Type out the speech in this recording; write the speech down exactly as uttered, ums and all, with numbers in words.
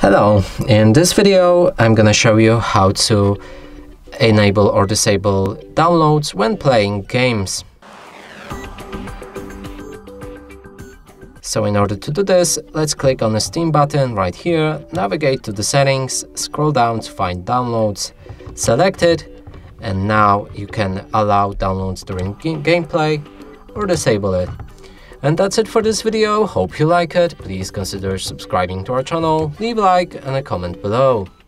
Hello, in this video I'm gonna show you how to enable or disable downloads when playing games. So in order to do this, let's click on the Steam button right here, navigate to the settings, scroll down to find downloads, select it, and now you can allow downloads during gameplay or disable it. And that's it for this video. Hope you like it. Please consider subscribing to our channel, leave a like and a comment below.